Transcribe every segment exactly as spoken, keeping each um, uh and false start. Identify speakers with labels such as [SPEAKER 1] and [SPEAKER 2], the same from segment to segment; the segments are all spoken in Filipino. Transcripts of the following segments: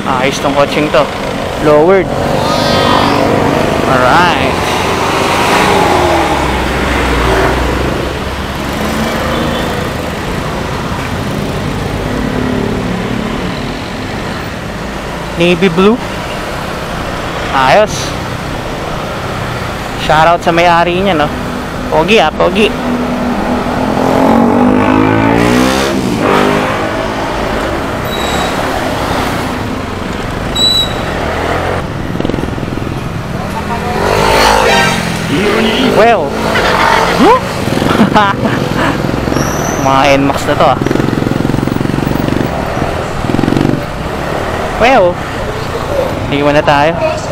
[SPEAKER 1] Ayos tong coaching to. Lowered. Alright. Navy blue. Ayos. Shoutout sa may-ari niya, no? Pogi ah, pogi. Well. Mga N MAX na to ah. Well, iwan na tayo.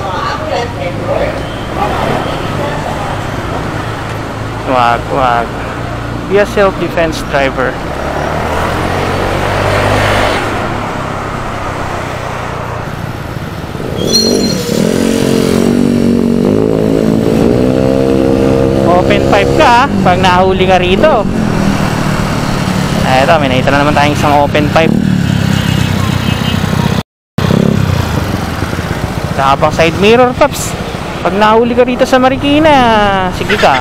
[SPEAKER 1] Wag, wag. Be a self-defense driver. Open pipe ka pag nahuli ka rito. Eto, may nakita na naman tayong isang open pipe. Nakapang side mirror, Paps. Pag nahuli ka rito sa Marikina, sige ka.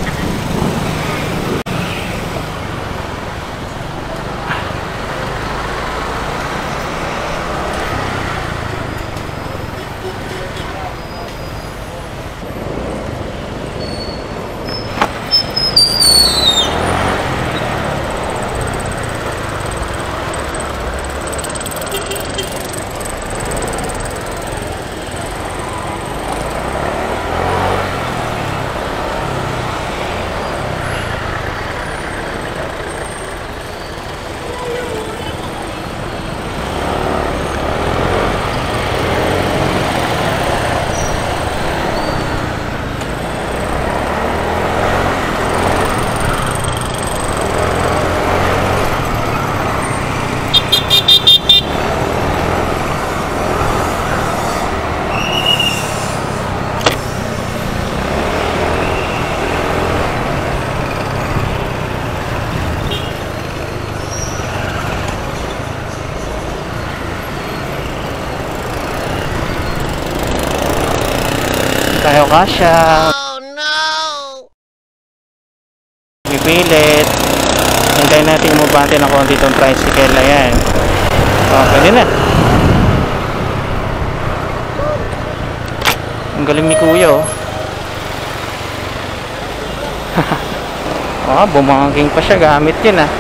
[SPEAKER 1] Tayo kasya. Oh no! Pipilit. Hintayin natin umabante ng konti itong tricycle. Ayan. Oh, pwede na. Ang galing ni kuya oh. Oh, bumangking pa siya. Gamit yun ah.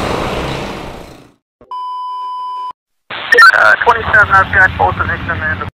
[SPEAKER 2] Uh, twenty-seven, I've got pole position and